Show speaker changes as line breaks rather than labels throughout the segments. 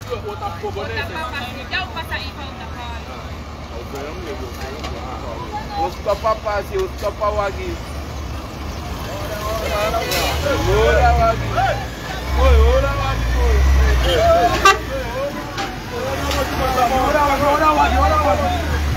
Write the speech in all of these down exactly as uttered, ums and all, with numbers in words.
Os topa pasi, os topa wagi. Ora wagi. Oi, ora wagi. Ora wagi, ora wagi, ora wagi.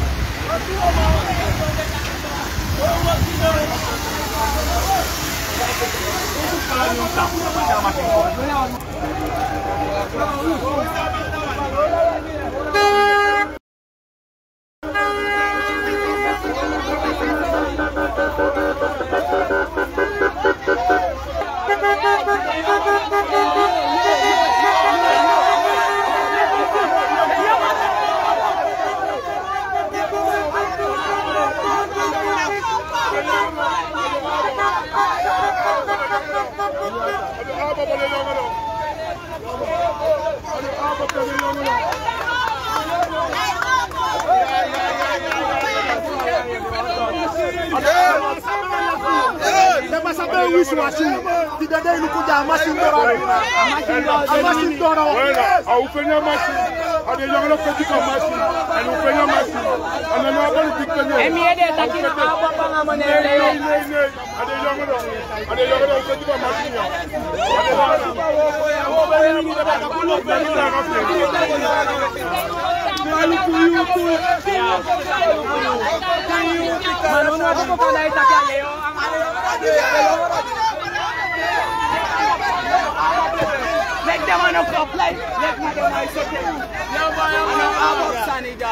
Let them on up play. Let me them I say them. No boy, I'm not about Sanida.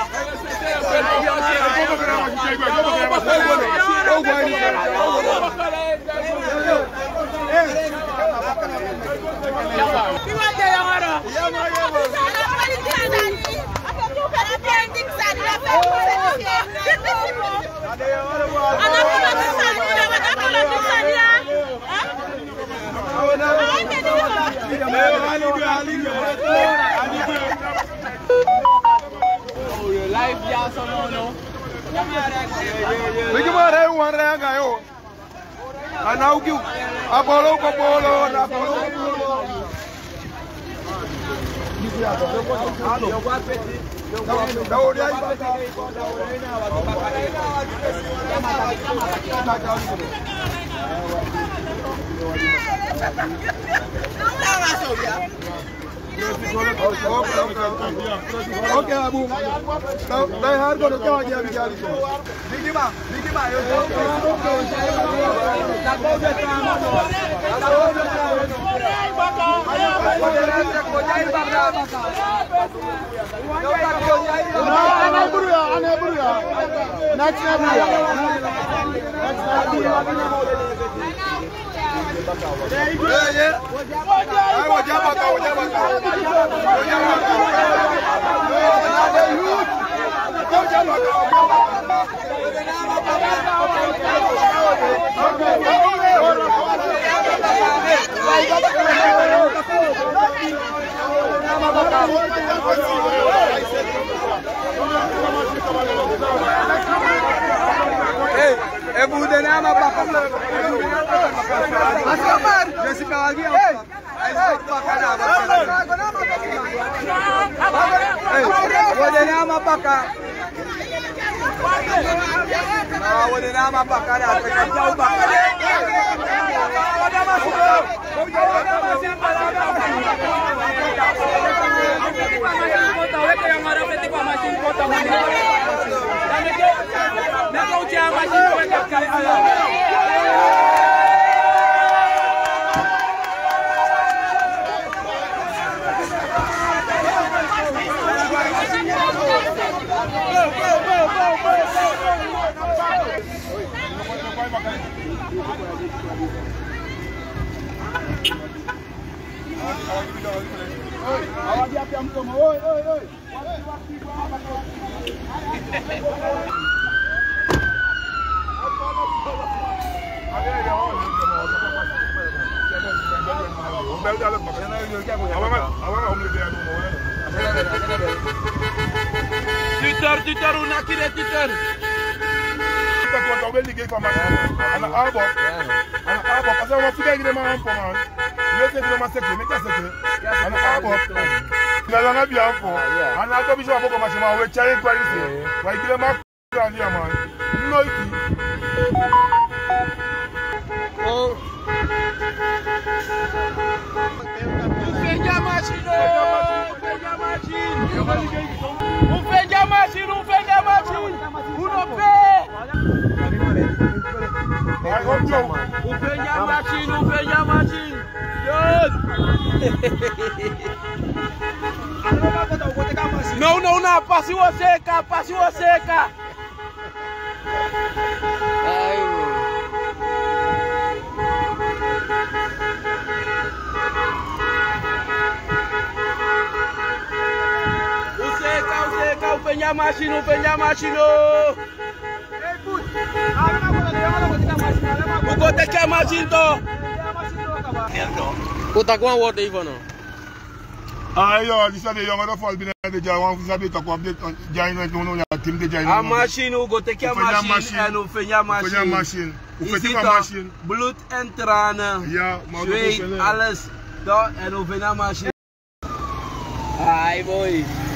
Live ya sono no. Bigi mare wan ranga yo. Anau kiu. Apolo popolo na apolo popolo. Yo gua peti. Yo dia ibata. Oke Abu. Dai har ko to aja bicara itu. Bigi ma, bigi ma yo. Ane buru ya, ane buru ya. Next buru ya. Next buru ya. Yeah, yeah. I was just about to, I was just about to. I was just Hey, é buda na mapa. Asal Jessica lagi apa? Ayo pakana. Eh, wode nama paka. Ah, wode nama pakana. Jauh pakana. Ada masuk. Ada masuk. Kota weke yang marah peti pa masin kota mani. Dan itu, nak kau jangan masin weke kali alam. Awak dia piam tu, oi, oi, oi. Twitter, Twitter, una kira Twitter. Kita tu ada beli gay sama anak abang, anak abang. Pasal orang sudah gini macam apa man? Dia tu dia masuk ni, macam apa? Anak abang. Na langa bien fort. On a comme ça pour commencer à retirer quoi ici. Va il est marqué en diamant. Non ici. Oh. On fait la machine. On fait la machine. On fait la machine, on fait la machine. On le fait. On fait la machine, on fait la machine. Não, não, não, passe você, cá, passe você, cá. Ai, você, cá, você, cá, o penha machino, o penha machino. O gote que é machino. O tá com a outra aí, Ivano. Ah, yo, this is the young of all been the Jawan who's a bit of the giant no no team the giant. A machine who go take a machine and who fenya machine. machine. Who fenya machine. Bloed en tranen. Ja, maar zweet alles. Daar en who fenya machine. Ai boy.